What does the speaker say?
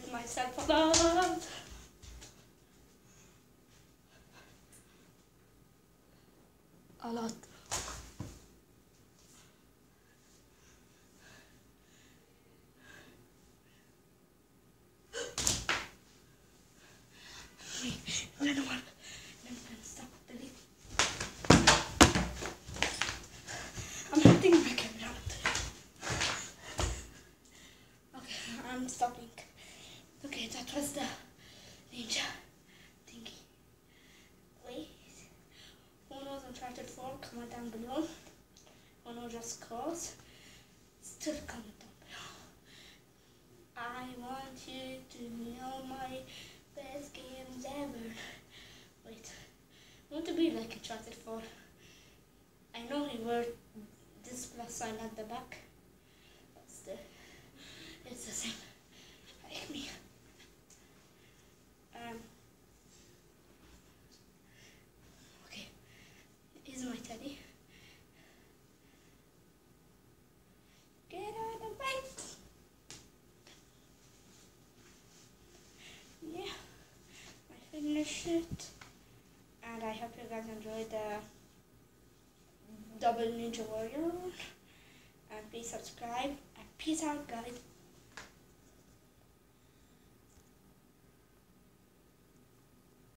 myself a lot. A lot. I don't want to stop the leak. I'm hitting my camera. Okay, I'm stopping. Okay, that was the ninja thingy. Wait, who knows Uncharted 4? Comment down below. Who knows Just Cause? Still comment down below. I want you to know my best games ever. Wait, I want to be like Uncharted 4. I know he wore this plus sign at the back, but still, it's the same. Like me. Okay, here's my teddy. Get out of the way. Yeah, I finished it, and I hope you guys enjoyed the Double Ninja Warrior. And please subscribe, and peace out, guys.